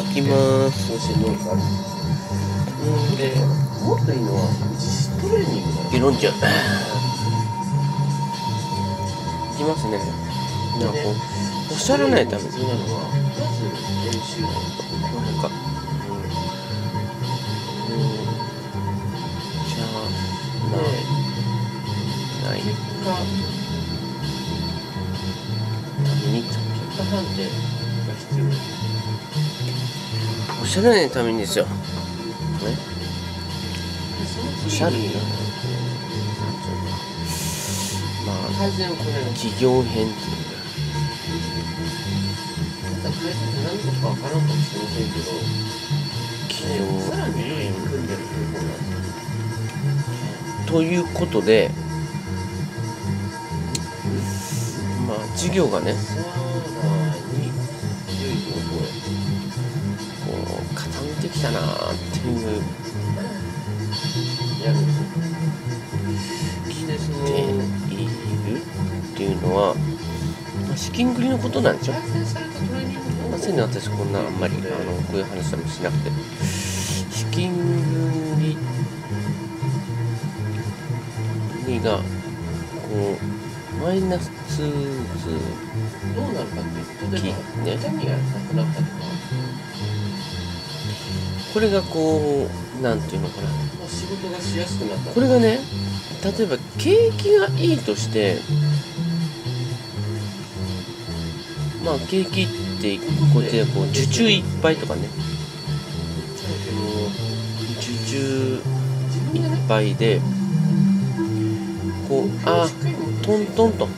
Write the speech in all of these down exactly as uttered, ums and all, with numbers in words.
きます。 そしてノウかある。うんで、もっといいのは自主トレーニングだよ。 ビロンちゃん。いきますね。なんかこうおっしゃらないために。 必要なのはまず練習なんなんか、うん、うん、じゃあ、まあ、ない結果、 ために、 結果判定が必要。 おっしゃらないためにですよ。ね。おっしゃる。まあ、 改善をこれる。 企業編っていうまた改善って何とかわからんかもしれませんけど、 企業さらに上に組んでる方法なんですよ。 ということで、まあ授業がね、 さらに良い方法へ。 こう傾いてきたなーっていうやるんですよ。で、そのているっていうのは、まあ、資金繰りのことなんでしょ。 改善されたトレーニング方法まさに私こんなあんまりあのこういう話もしなくて、資金繰りがこうマイナスどうなるかっていうと、例えば、 ね痛みがなくなったとか、 これがこうなんていうのかな、 まあ、仕事がしやすくなった。 これがね、例えば景気がいいとして、まあ景気ってこうやってこう受注いっぱいとかね、受注いっぱいでこうあトントンと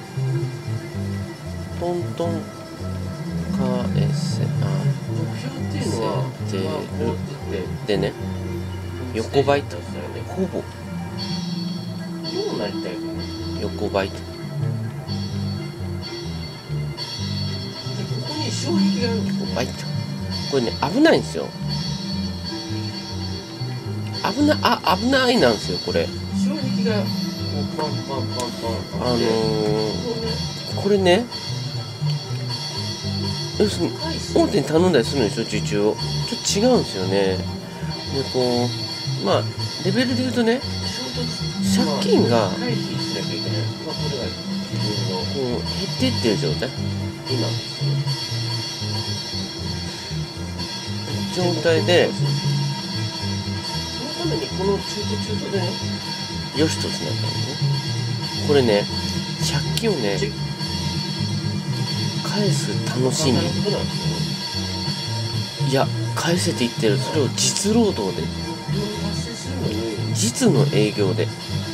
トントン返せあ目標っていうのは、 せてるまあ、こうやってでね、横ばいとほぼどうなりたいかな。 横ばいと、 で、ここに衝撃があるんですよね。 横ばいと、これね危ないんですよ。危なあ危ないなんですよこれ。 衝撃がこうパンパンパンパンあのあって、 ー、これね、要するに大手に頼んだりするんでしょ、受注を。ちょっと違うんですよね。でこうまあレベルで言うとね、借金が回避しなきゃいけない。まあ、これが自分のこう減っていってる状態今ですね。 状態で、 そのためにこの中途中途でね、 よしとつなったんですね。これね、借金をね返す楽しみ、 分かることなんですよね。 いや返せていってる、それを実労働で、 これを達成するのに、 実の営業で、 こ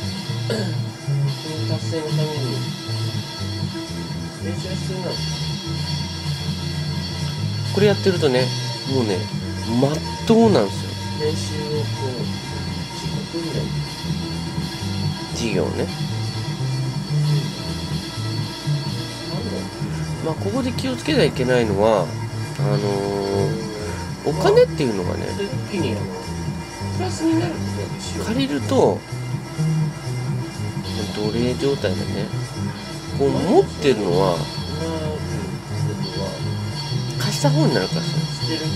の達成のために練習が必要なんですよ。 これやってるとね、もうねまっとうなんですよ、 練習をこう自己訓練、 事業ね。まあここで気をつけなきゃいけないのは、あのー、お金っていうのがね、 それ一気にあのプラスになることが必要。 借りると奴隷状態でね、こう持ってるのはなることは貸した方になるからさ、 してる。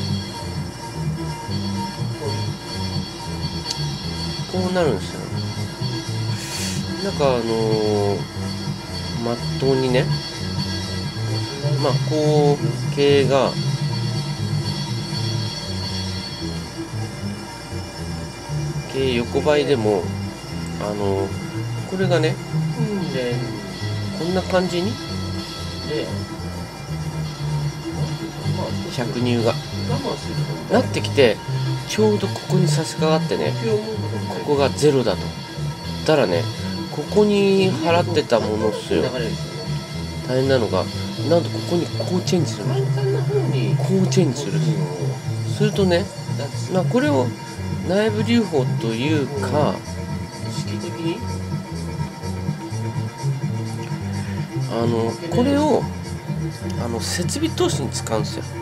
こうなるんですよ。なんかあのー、まっとうにね、まあこう経営が経営横ばいでも、あのー、これがね訓練こんな感じにで、まあ百入が我慢するとなってきて、ちょうどここに差し掛かってね、 目標を持つことにここがゼロだと。たらね、ここに払ってたものっすよ。 流れですよね。 大変なのが、なんとここにこうチェンジするんですよ。 簡単な方にこうチェンジする。するとね、まあこれを内部留保というか、 意識的にあのこれをあの設備投資に使うんですよ。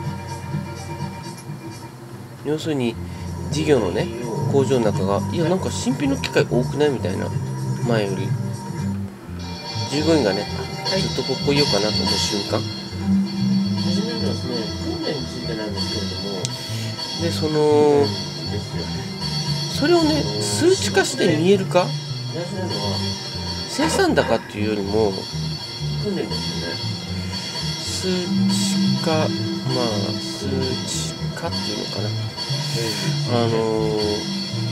要するに事業のね、工場の中が、いやなんか新品の機械多くないみたいな、前より従業員がね、ずっとここ来ようかなと思う瞬間、 初めにですね、訓練についてなんなんですけれども、 でそのですよ。 それをね数値化して見えるか、 大事なのは生産高っていうよりも訓練ですよね。 数値化、まあ数値化っていうのかな、あのー、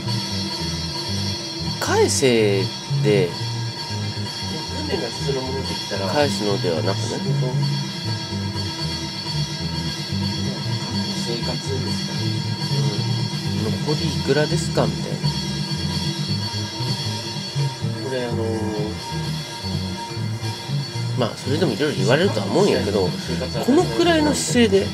返せで訓練が必要なものって言ったら返すのではなく仕ね、 事、生活ですかね。 うん、残りいくらですかみたいな。 これあのー、 まあそれでもいろいろ言われるとは思うんやけど、このくらいの姿勢で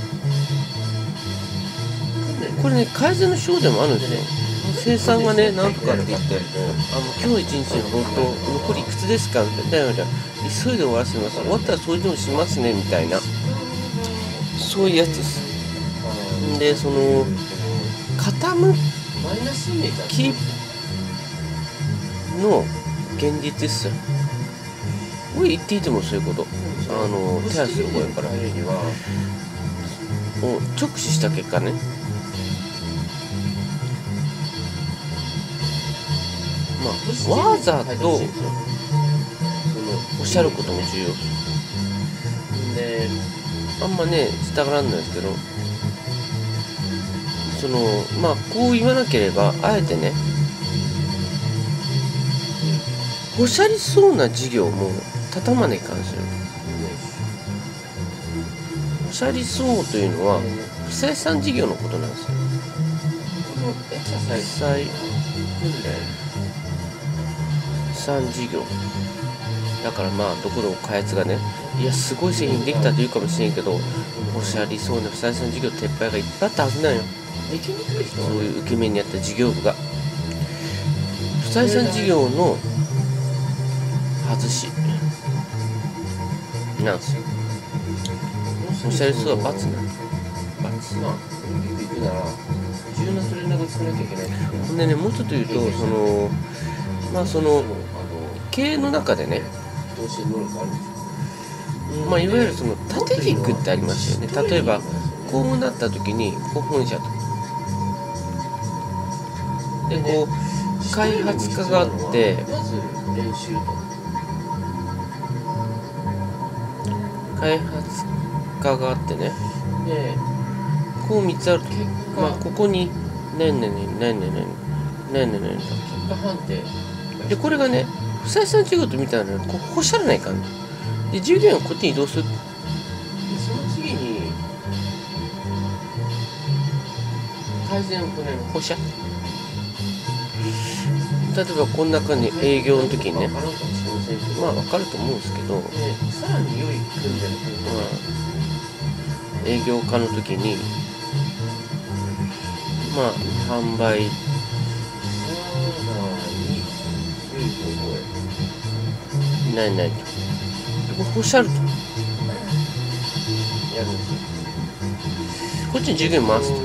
これね改善の章でもあるんですよ。生産がねなんとかって言って、あの今日一日の本当残りいくつですかみたいな、急いで終わらせます、終わったら掃除でもしますねみたいな、そういうやつです。でその傾きの現実ですよ。これ言っていてもそういうこと、あの手足の方やからを直視した結果ね、まあわざとおっしゃることも重要で、あんまね伝わらんのですけど、そのまあこう言わなければあえてね、おしゃりそうな事業も畳まねえかんすよ。おしゃりそうというのは不採算事業のことなんですよ。不採算事業だから、まあどこどこ開発がね、いやすごい製品できたと言うかもしれんけど、おしゃりそうな不採算事業撤廃がいっぱいあったはずなんよ。 できにくい人はそういう受け身にあった事業部が不採算事業の外しなんですよ。おしゃれそうは罰なんです。罰。 まあオリンピック行くなら重要なトレーナーが作らなきゃいけない。 ほんでね、もうちょっと言うと、そのまあその経営の中でね、 どうして能力あるんでしょう。 まあいわゆるその縦軸ってありますよね。例えばこうなった時にこう本社とでこう開発家があって、 まず練習と開発家があってね、 でこうみっつあると、 結果、 まあここにねんねんねんねんねんねんねんねんねん結果判定で、これがね不採算事業とみたいなのこうおっしゃらないかんね。で従業員はこっちに移動する。 でその次に改善を行います。 放射例えばこんな感じ営業の時にね、 分からんかもしれませんけど、 まあ分かると思うんですけど、 でさらに良い訓練の方ま法あ、営業家の時にまあ販売さらに良い方法へないないとこれおっしゃるとやるんですよ。 こっちに従業員回すと、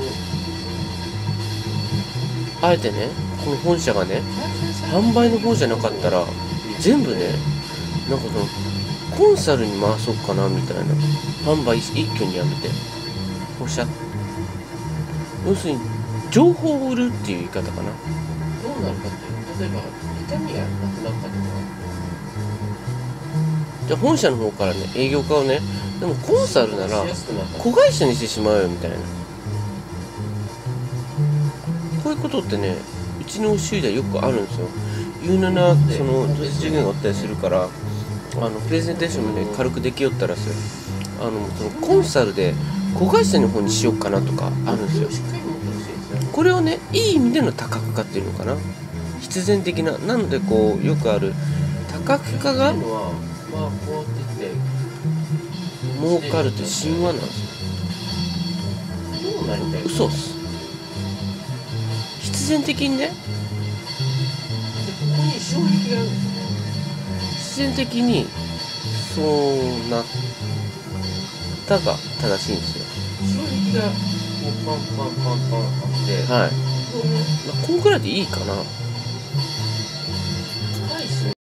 あえてねこの本社がね販売の方じゃなかったら全部ねなんかそのコンサルに回そうかなみたいな、販売一挙にやめておっしゃ要するに情報を売るっていう言い方かな。 どうなるかっていう、例えば痛みがなくなったとか、 じゃあ本社の方からね営業家をね、でもコンサルならしやすくなった子会社にしてしまうよみたいな、こういうことってねうちの周囲ではよくあるんですよ。言うななその授業があったりするから、あのプレゼンテーションもね軽くできよったらですよ、あのそのコンサルで子会社の方にしようかなとかあるんですよ。 しっかり持ってほしいですね。 これをねいい意味での多角化っていうのかな、必然的な、なのでこうよくある多角化がっていうのは、まあこうやってって儲かるって神話なんですよ。 どうなりたいか。 嘘っす。必然的にね、 でここに衝撃があるんですよね。 必然的にそうなったが正しいんですよ。 衝撃がこうパンパンパンパンあって、 はい。 こうねまあ、こんくらいでいいかな。